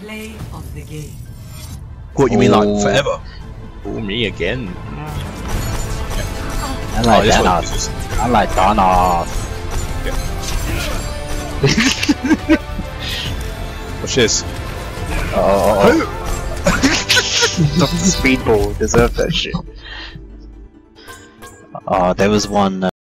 Play of the game. What you mean, like forever? Oh, me again. I like this Thanos. one is I like Thanos. Watch this. Oh. Speedball deserved that shit. Oh, there was one.